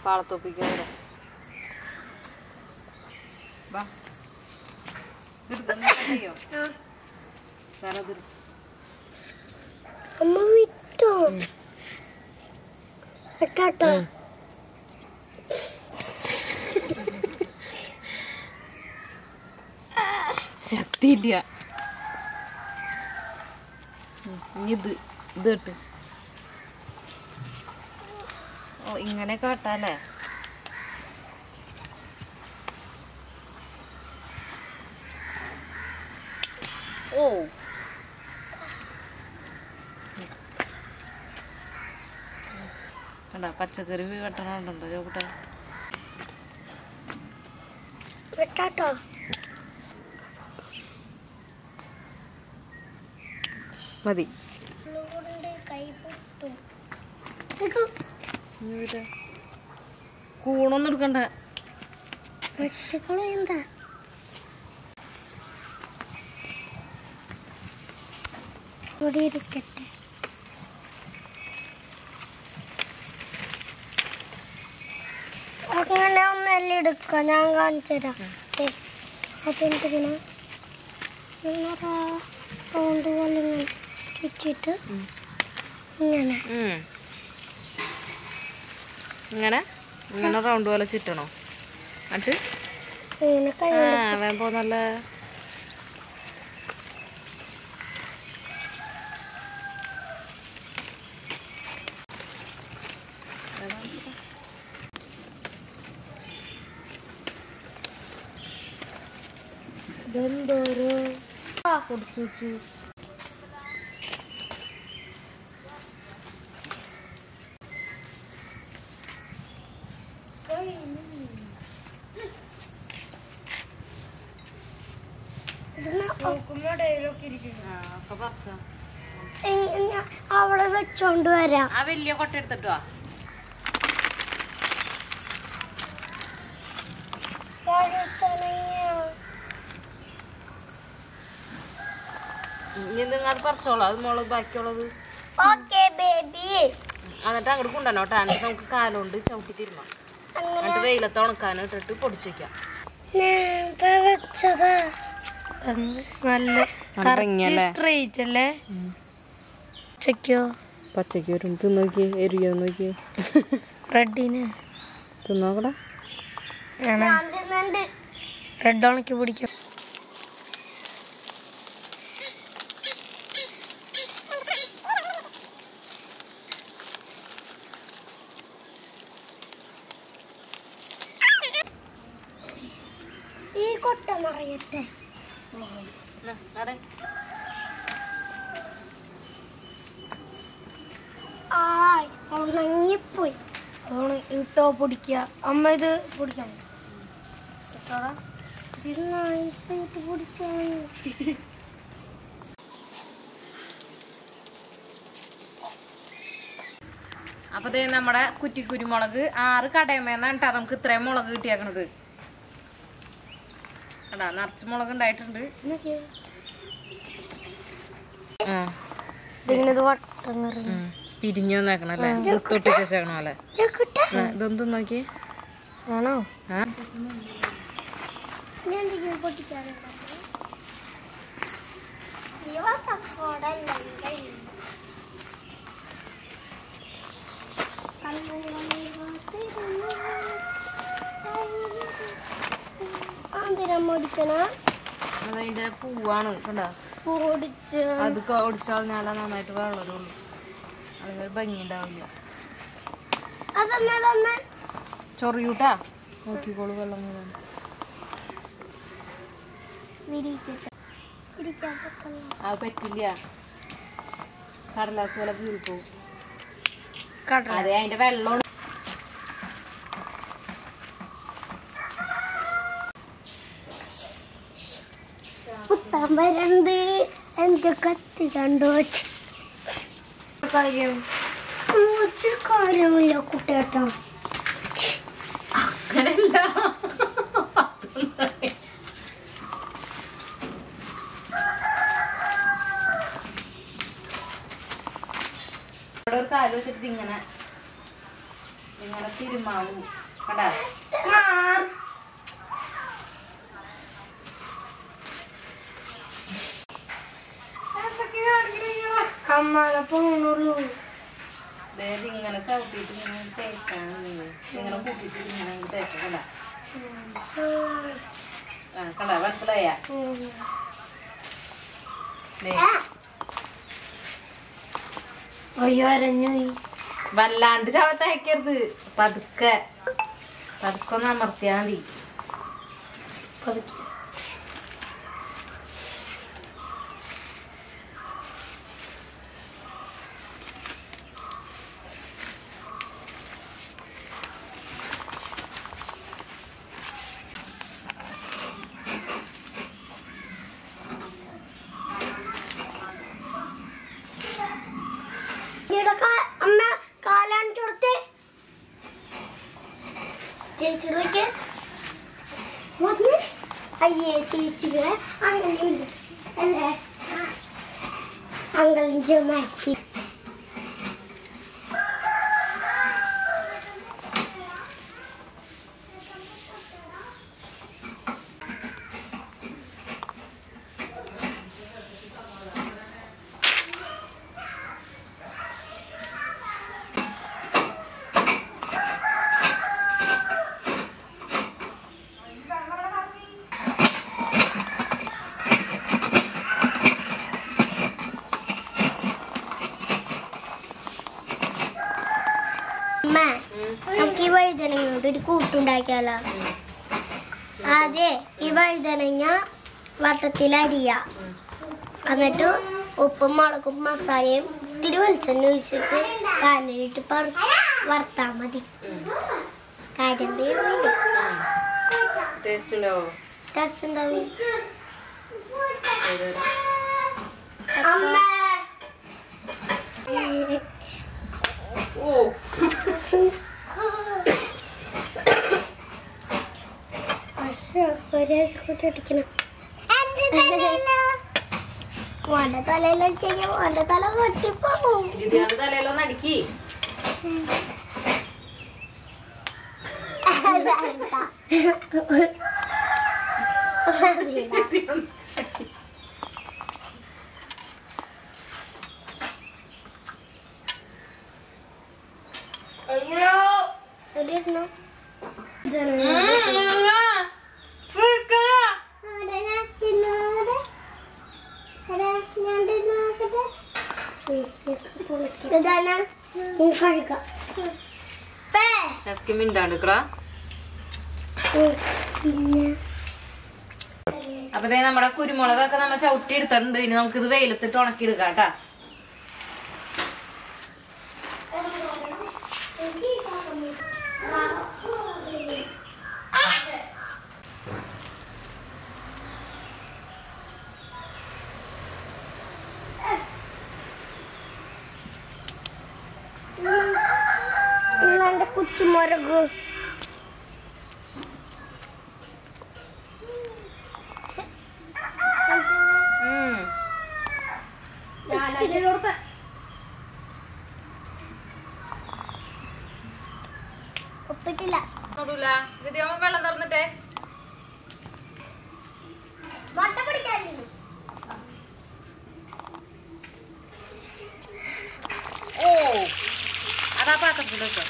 കാളത്തോപ്പിക്കാതെ വാ യോ അമ്മ വിട്ടോ കേട്ടോ ശക്തിയില്ല ഇത് കേട്ട് ഓ ഇങ്ങനെ കാട്ടാലേ ഓ കണ്ടാ പച്ചക്കറി കെട്ടണുണ്ടോ ചോട്ടെ കേട്ടോ മതി കൂണൊന്നും എടുക്കണ്ട എന്താ ഇവിടെ ഇരിക്കട്ടെ അങ്ങനെ ഒന്നല്ല എടുക്കാം ഞാൻ കാണിച്ചു തരാം അതെന്തിങ്ങനെ റൗണ്ട് പോലെ ഇങ്ങനെ ചുറ്റിട്ട് ഇങ്ങനെ ഇങ്ങനെ ഇങ്ങനെ റൗണ്ട് പോലെ ചുറ്റണോ എന്നിട്ട് വേമ്പോ നല്ല ഇതെന്തോരോ പൊടിച്ചു വെച്ചു അവിടെ വെച്ചോണ്ട് വരാം ആ വലിയ കൊട്ട എടുത്തിട്ടോ ഇനി നിങ്ങൾ അത് പറിച്ചോളാം അത് മോള് ബാക്കിയുള്ളത് എന്നിട്ട് അങ്ങോട്ട് കൊണ്ടുവന്നോ കേട്ടോ എന്നിട്ട് നമുക്ക് കാലുകൊണ്ട് ചവിട്ടി തിരുമാം എന്നിട്ട് വെയിലത്ത് ഉണക്കാൻ ഇട്ടിട്ട് പൊടിച്ചു വെക്കാം പച്ചക്ക് വരും തിന്നോക്കിയേ എരിയോ നോക്കിയേ റെഡിന് തിന്നോക്കടാ റെഡ് ഉണക്കി പിടിക്കാം ഈ കൊട്ട നിറയട്ടെ ഉണങ്ങിപ്പോയി ഇട്ടോ പൊടിക്കുക അമ്മ ഇത് പൊടിക്കാൻ അപ്പൊ നമ്മുടെ കുറ്റിക്കുരുമുളക് 6 കടയമേന്നാണ് കേട്ടോ നമുക്ക് ഇത്രയും മുളക് കിട്ടിയേക്കണത് എടാ നിറച്ച് മുളക് ഉണ്ടായിട്ടുണ്ട് പിരിഞ്ഞു വന്നേക്കണല്ലേ തൊട്ടി ചേച്ചേക്കണ പോലെ ഇതൊന്ന് നോക്കിയേ ആണോ അതിന്റെ പൂവാണ് കണ്ടാ അത് ഓടിച്ചാൽ ഞാൻ നന്നായിട്ട് വളരുള്ളൂ അതിനൊരു ഭംഗി ഉണ്ടാവില്ല ചൊറിയൂട്ടാ നോക്കിക്കോളൂ വെള്ളം അത് പറ്റില്ല കടലാസ് പോലെ കീറിപ്പോവും അതെ അതിന്റെ വെള്ളം വരണ്ട് എന്റെ കത്തി കണ്ടു കാര്യമില്ല കുട്ടിയേട്ടാ അങ്ങനല്ല ഒരു കാല് വെച്ചിട്ട് ഇങ്ങനെ ഇങ്ങനെ തിരുമാവും കണ്ടാ അമ്മളെ പോണുള്ളൂ. ഇങ്ങനെ ചവിട്ടിട്ട് ഇങ്ങനെ തേച്ചാണ് ഇങ്ങനെ കൂട്ടിട്ട് ഇങ്ങനെ തേച്ച കണ്ടാ കണ്ടാ മനസ്സിലായ അയ്യോ അരഞ്ഞു. വല്ലാണ്ട് ചവത്തയക്കരുത്, പതുക്കെ പതുക്കെ ഒന്ന് അമർത്തിയാ മതി. അമ്മ കാലാണ് ചുടുത്തേ ചേച്ചിക്ക് അയ്യേ ചേച്ചികളെ അങ്ങനെയുണ്ട് അല്ലേ അങ്കളിന്റെ മാറ്റി നമുക്ക് ഈ വഴുതനങ്ങോട്ട് ഒരു കൂട്ടുണ്ടാക്കിയാലോ. അതെ, ഈ വഴുതനങ്ങ വട്ടത്തിൽ അരിയ, എന്നിട്ട് ഉപ്പും മുളകും മസാലയും ഇത്തിരി വെളിച്ചെണ്ണ ഒഴിച്ചിട്ട് കാനലിട്ട് വറുത്താ മതി. കാര്യം ടേസ്റ്റ് ഉണ്ടാവും. മോന്റെ തലയിൽ വെച്ചാൽ മോന്റെ തല പൊട്ടിപ്പോകും. തലയിലൊന്ന് അടുക്കി മിണ്ടാണ്ടിക്കടാ. അപ്പൊ നമ്മുടെ കുരുമുളകൊക്കെ നമ്മ ചവിട്ടി എടുത്തിട്ടുണ്ട്. ഇനി നമുക്കിത് വെയിലത്തിട്ട് ഉണക്കിയെടുക്കാം കേട്ടാ. കുച്ചുമുളക് ഒപ്പിട്ടില്ല. വെള്ളം തുറന്നിട്ടേ മുട്ട പിടിക്കാൻ അതാ പാത്രത്തിലേക്ക്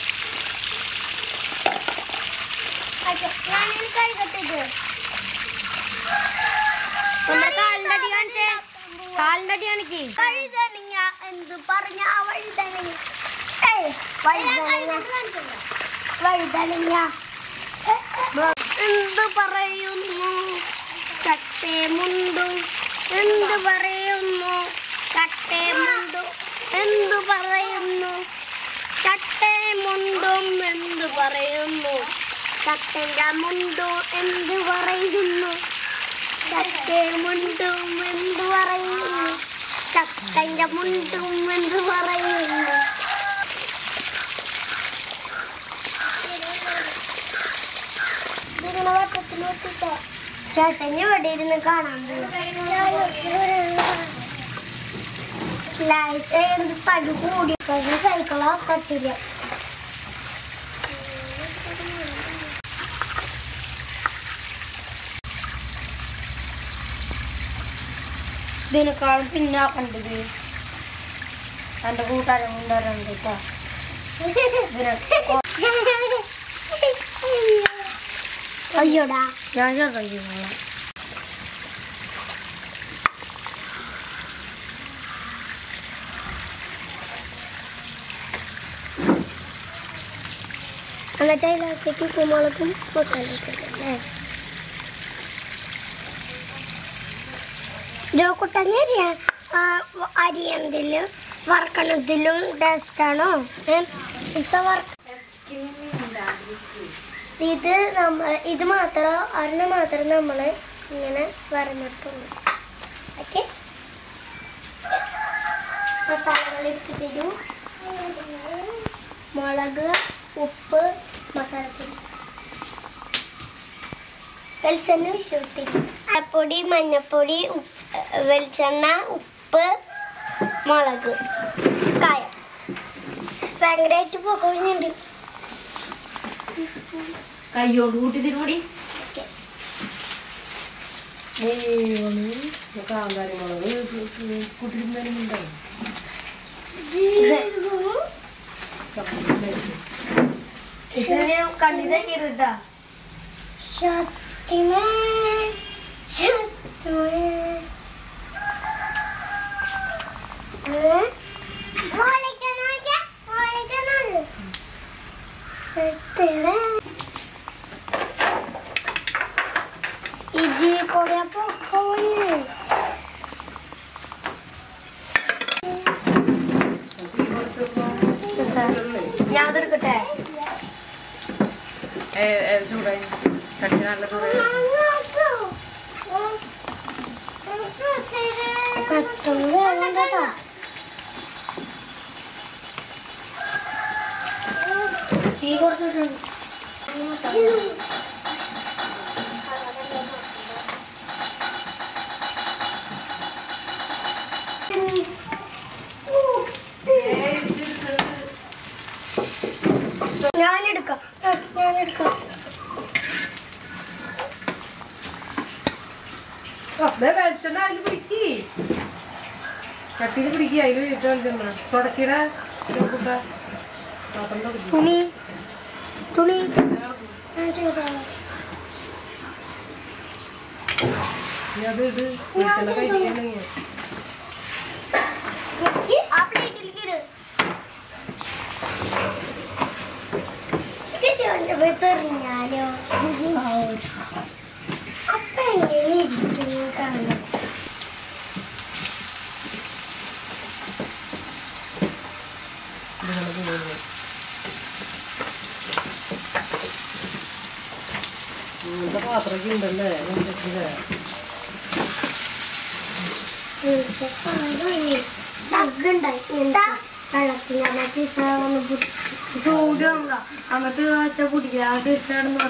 വഴുതനങ്ങ എന്ത് പറഞ്ഞ വഴുതനങ്ങ എന്ത് പറയുന്നു ചട്ടേ മുണ്ടു എന്ത് പറയുന്നു ചട്ടേ മുണ്ടു എന്ത് പറയുന്നു ചട്ടേ മുണ്ടും എന്ത് പറയുന്നു ചട്ടന്റെ മുണ്ടും എന്ത് പറയുന്നു ചട്ടേ മുണ്ടും എന്ത് പറയുന്നു ചട്ടന്റെ മുണ്ടും എന്ത് പറയുന്നു ചേട്ടൻ ഇവിടെ ഇരുന്ന് കാണാൻ എന്ത് തടി കൂടി സൈക്കിളോ കത്തില്ല ഇതിനേക്കാളും തിന്നാക്കണ്ടത് എൻ്റെ കൂട്ടുകാരൻ കൊണ്ടുവരുന്നുണ്ട് കേട്ടോ. അയ്യോടാ ഞാൻ ചെറുതായി എന്നിട്ട് അതിനകത്തേക്ക് കുരുമുളകും മസാലയൊക്കെ ജോക്കുട്ടനെ അരിയന്തിലും വറക്കണത്തിലും ടേസ്റ്റാണോ? ഇത് മാത്രം ഒരെണ്ണം മാത്രം നമ്മൾ ഇങ്ങനെ വരഞ്ഞിട്ടുള്ളൂ. ഓക്കെ, മസാലകൾ ഇട്ടിട്ടും മുളക്, ഉപ്പ്, മസാലപ്പൊടി, വെളിച്ചെണ്ണ വിശ്വത്തി, പൊടി, മഞ്ഞപ്പൊടി, വെളിച്ചെണ്ണ, ഉപ്പ്, മുളക്, കായം. ഭയങ്കരമായിട്ട് പൊക്കഴിഞ്ഞുണ്ട്. കയ്യോണ്ട് കൂട്ടി തിരുമടി. കണ്ടിതാ ഇജി കൊടിയപ്പോ ഞാൻ അതെടുക്കട്ടെ. ചൂടായി ചട്ടി നല്ല ചൂടായി. തീ കുറച്ചിട്ടുണ്ട്. ഞാനെടുക്കാം. വെളിച്ചെണ്ണ അതിൽ പിടിക്കി, ചട്ടിയിൽ പിടിക്കുക, അതിൽ വെളിച്ചെണ്ണ തുടക്കിട തുണി തുണി അത് ഇട് വെളിച്ചെണ്ണ കഴിക്കണമെങ്കിൽ ആ പ്ലേറ്റിലേക്ക് ഇട്. തെറിഞ്ഞാലോ അപ്പൊ എങ്ങനെ ഇരിക്കുന്നു കാണാം. പാത്രമൊക്കെ ഉണ്ടല്ലേ ചക്കുണ്ടായി വെള്ളത്തിൽ ചൂട് അങ്ങനത്തെ കുടിക്കുക.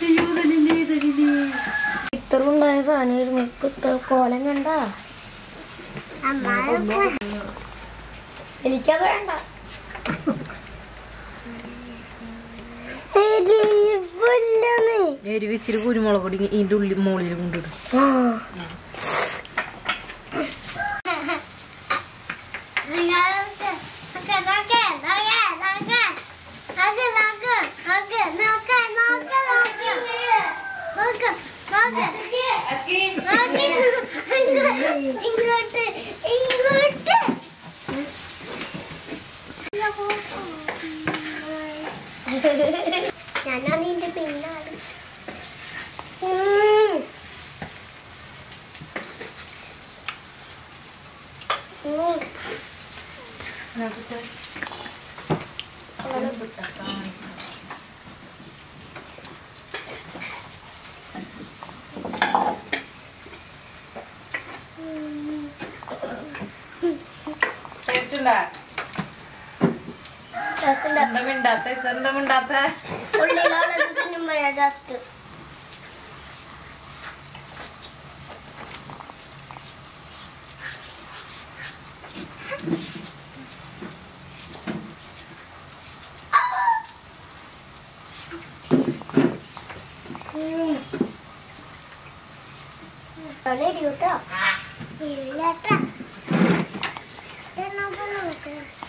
ഇത്ര ഉണ്ടായ സാധനമായിരുന്നു. ഇപ്പൊ ഇത്ര കോലം കണ്ട. എനിക്കത് വേണ്ട. എരിവിച്ചിരി കുരുമുളക് പൊടി ഇതിന്റെ ഉള്ളിൽ മുകളിൽ കൊണ്ടിടും. ഞാനാണ് ഇതിന്റെ പിന്നാണ്. ഇല്ലട്ടാ. എന്നാ നോക്ക്.